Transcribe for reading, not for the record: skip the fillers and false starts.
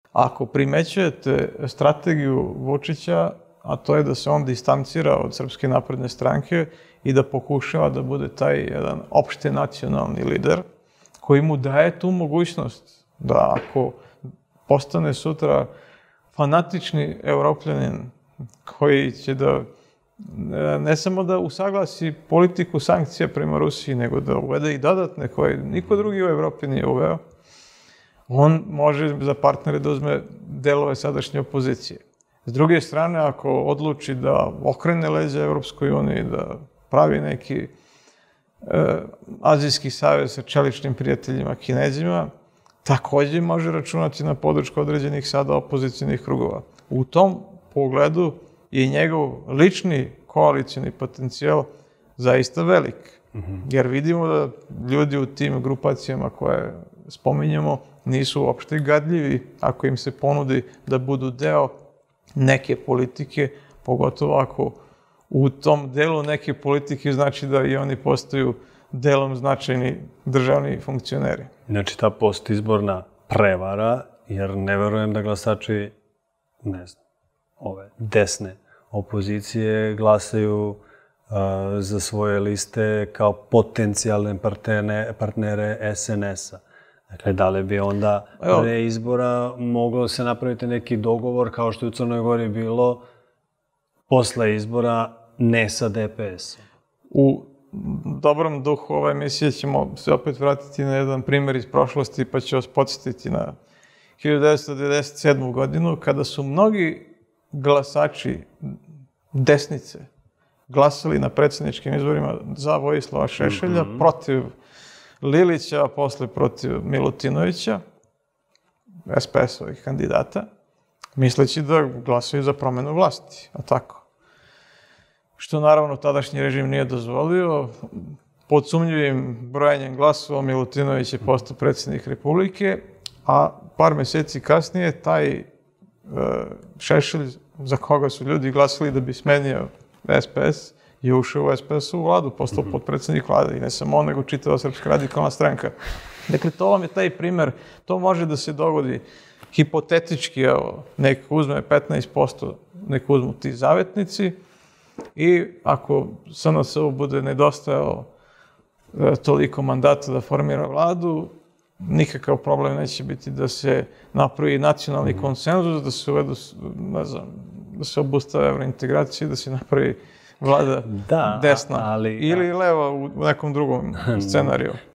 Ako primećujete strategiju Vučića, a to je da se on distancira od Srpske napredne stranke i da pokušava da bude taj jedan opšte nacionalni lider, koji mu daje tu mogućnost da ako postane sutra fanatični evropljanin koji će da ne samo da usaglasi politiku sankcija prema Rusiji, nego da uvede i dodatne koje niko drugi u Evropi nije uveo, on može za partnere da uzme delove sadašnje opozicije. S druge strane, ako odluči da okrene leđa Evropskoj uniji, da pravi neki azijski savez sa čeličnim prijateljima Kinezima, takođe može računati na podršku određenih sada opozicijnih krugova. U tom pogledu je njegov lični koalicijni potencijal zaista velik. Jer vidimo da ljudi u tim grupacijama koje spominjemo nisu uopšte gadljivi ako im se ponudi da budu deo neke politike, pogotovo ako u tom delu neke politike znači da i oni postaju delom značajni državni funkcioneri. Znači, ta postizborna prevara, jer ne verujem da glasači, ne znam, ove desne opozicije glasaju za svoje liste kao potencijalne partnere SNS-a. Dakle, da li bi onda pre izbora moglo se napraviti neki dogovor, kao što je u Crnoj Gori bilo, posle izbora ne sa DPS-om? U dobrom duhu ove emisije ćemo se opet vratiti na jedan primer iz prošlosti, pa ću vas podsjetiti na 1997. godinu, kada su mnogi glasači desnice glasali na predsjedničkim izborima za Vojislava Šešelja, protiv Lilića, a posle protiv Milutinovića, SPS-ovih kandidata, misleći da glasaju za promenu vlasti, a tako. Što naravno tadašnji režim nije dozvolio. Pod sumnjivim brojanjem glasova Milutinović je postao predsjednik Republike, a par meseci kasnije taj Šešelj, za koga su ljudi glasili da bi smenio SPS, je ušao u SPS-u vladu, postao potpredsjednik vlade i ne samo on, nego čitava Srpska radikalna stranka. Dakle, to vam je taj primer, to može da se dogodi hipotetički, evo, nek uzme 15%, nek uzmu ti zavetnici i ako SNS-u bude nedostajalo toliko mandata da formira vladu, nikakav problem neće biti da se napravi nacionalni konsenzus, da se uvedu, ne znam, da se obustave evrointegracije, da se napravi vlada desna ili leva u nekom drugom scenariju.